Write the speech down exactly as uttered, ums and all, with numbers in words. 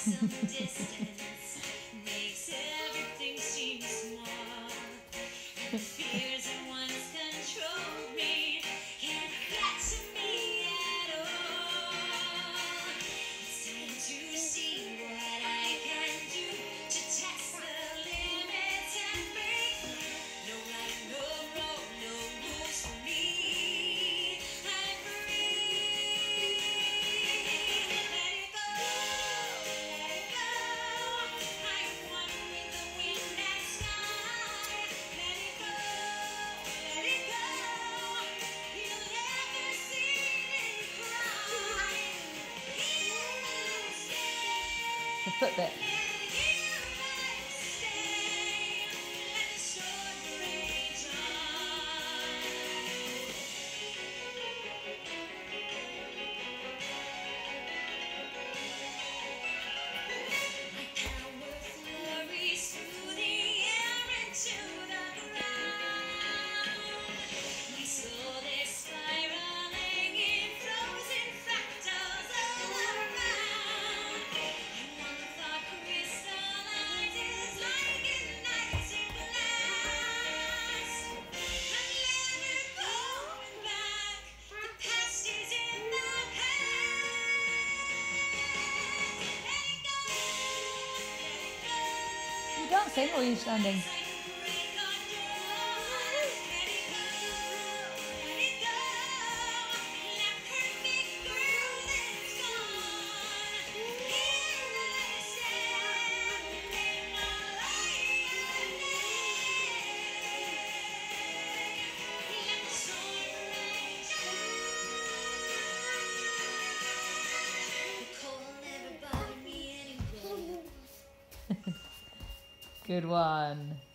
some distance makes everything seem small. And the fears that once controlled me can't get to me at all. It's time to see what I can do to test the limits and break. No right, no wrong, no rules for me. I'm free. Let it go, let it go. I'm one with the wind and sky. Let it go, let it go. You'll never see me cry. Here I stay. The foot bit. Here I stay. Let the storm rage on. My power flurries through the air into the ground. My soul is spiraling in frozen fractals all around. And one thought crystallizes like an icy blast. I'm never going back. The past is in the past. Let it go, let it go. You dancing or are you standing? Like a break on dawn. Let it go, let it go. That perfect girl that's gone. Here I stand in my light of day. Let the storm rage on. The cold never bothered me anyway. Good one.